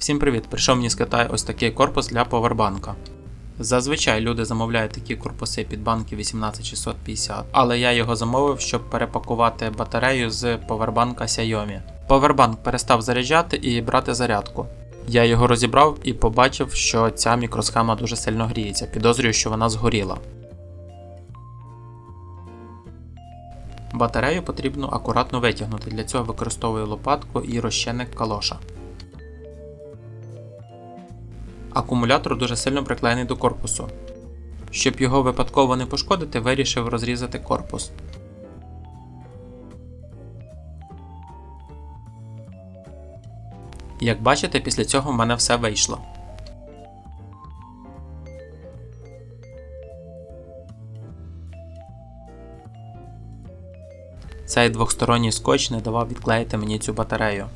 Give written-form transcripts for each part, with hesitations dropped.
Всім привіт! Прийшов мені з Китаю ось такий корпус для повербанка. Зазвичай люди замовляють такі корпуси під банки 18650, але я його замовив, щоб перепакувати батарею з повербанка Xiaomi. Повербанк перестав заряджати і брати зарядку. Я його розібрав і побачив, що ця мікросхема дуже сильно гріється, підозрюю, що вона згоріла. Батарею потрібно акуратно витягнути, для цього використовую лопатку і розчинник калоша. Акумулятор дуже сильно приклеєний до корпусу. Щоб його випадково не пошкодити, вирішив розрізати корпус. Як бачите, після цього в мене все вийшло. Цей двохсторонній скотч не давав відклеїти мені цю батарею.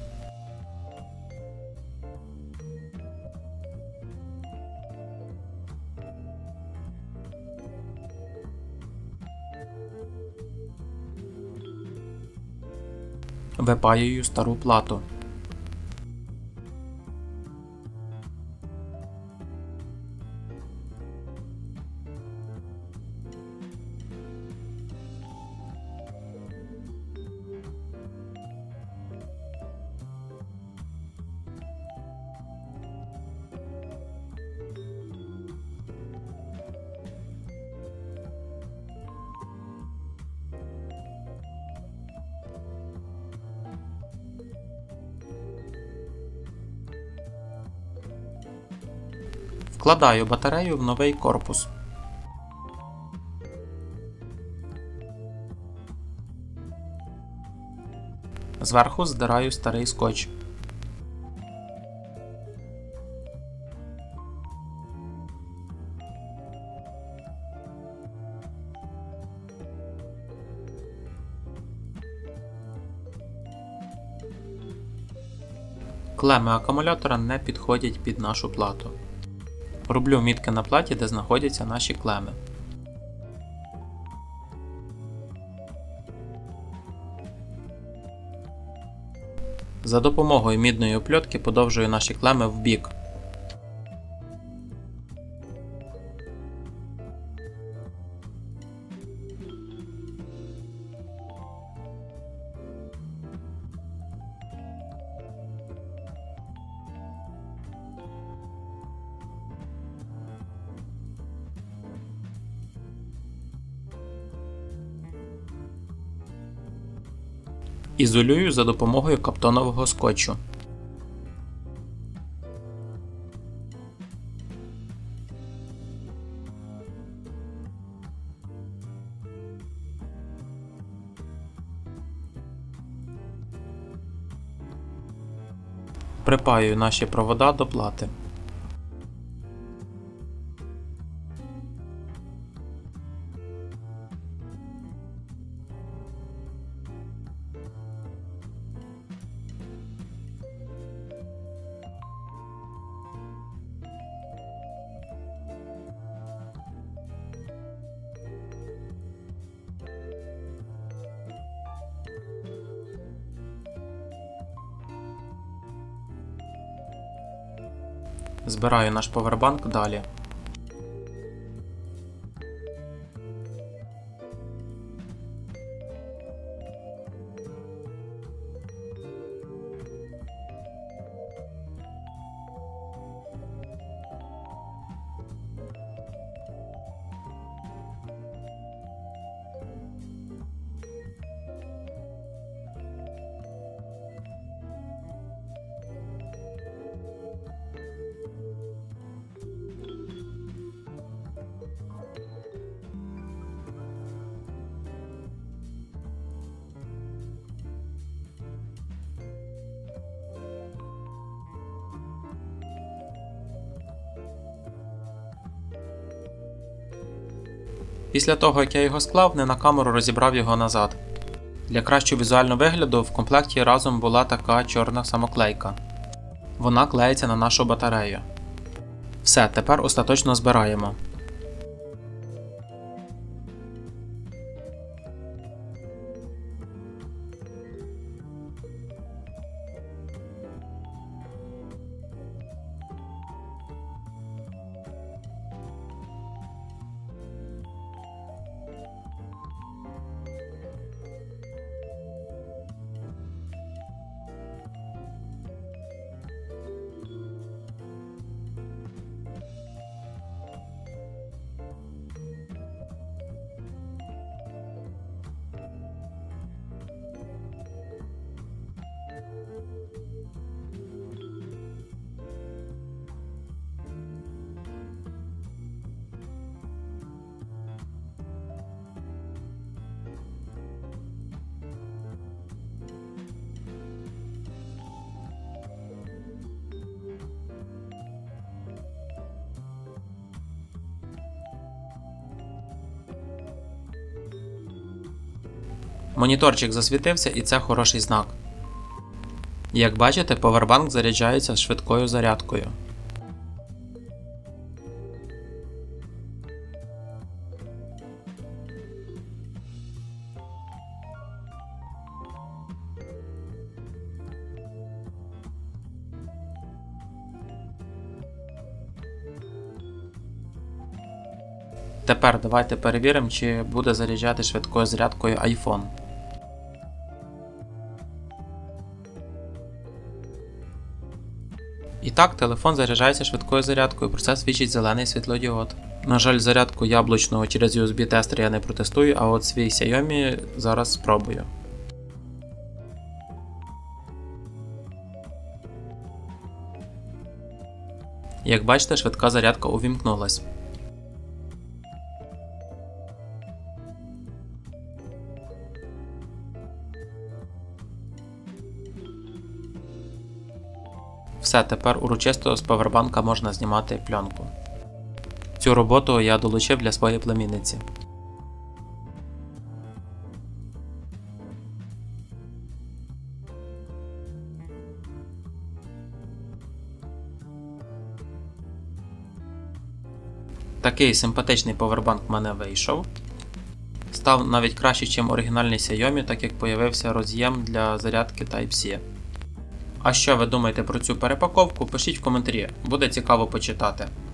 Випаюю стару плату. Вкладаю батарею в новий корпус. Зверху здираю старий скотч. Клеми акумулятора не підходять під нашу плату. Роблю мітки на платі, де знаходяться наші клеми. За допомогою мідної опльотки подовжую наші клеми вбік. Ізолюю за допомогою каптонового скотчу. Припаюю наші провода до плати. Збираю наш повербанк далі. Після того, як я його склав, не на камеру розібрав його назад. Для кращого візуального вигляду в комплекті разом була така чорна самоклейка. Вона клеїться на нашу батарею. Все, тепер остаточно збираємо. Моніторчик засвітився, і це хороший знак. Як бачите, павербанк заряджається швидкою зарядкою. Тепер давайте перевіримо, чи буде заряджати швидкою зарядкою iPhone. І так, телефон заряджається швидкою зарядкою, про це свідчить зелений світлодіод. На жаль, зарядку яблучного через USB-тестер я не протестую, а от свій Xiaomi зараз спробую. Як бачите, швидка зарядка увімкнулась. Все, тепер урочисто з павербанка можна знімати пленку. Цю роботу я долучив для своєї племінниці. Такий симпатичний павербанк в мене вийшов. Став навіть краще, ніж оригінальний Xiaomi, так як появився роз'єм для зарядки Type-C. А що ви думаєте про цю перепаковку? Пишіть в коментарі, буде цікаво почитати.